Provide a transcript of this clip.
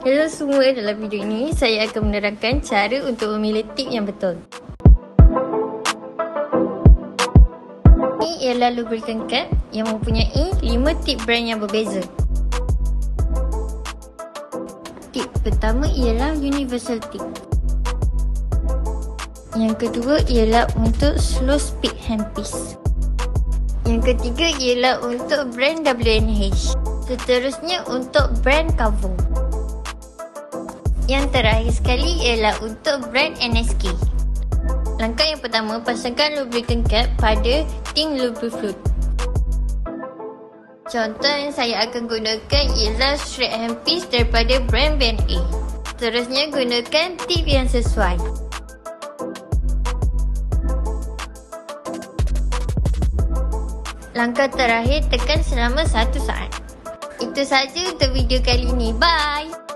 Hello semua, dalam video ini saya akan menerangkan cara untuk memilih tip yang betul. Ini ialah lubricant cap yang mempunyai 5 tip brand yang berbeza. Tip pertama ialah universal tip. Yang kedua ialah untuk slow speed handpiece. Yang ketiga ialah untuk brand WNH. Seterusnya untuk brand Cavo. Yang terakhir sekali ialah untuk brand NSK. Langkah yang pertama, pasangkan lubricant cap pada tin Lubrifluid. Contoh yang saya akan gunakan ialah straight handpiece daripada brand BNA. Seterusnya gunakan tip yang sesuai. Langkah terakhir, tekan selama 1 saat. Itu saja untuk video kali ini. Bye!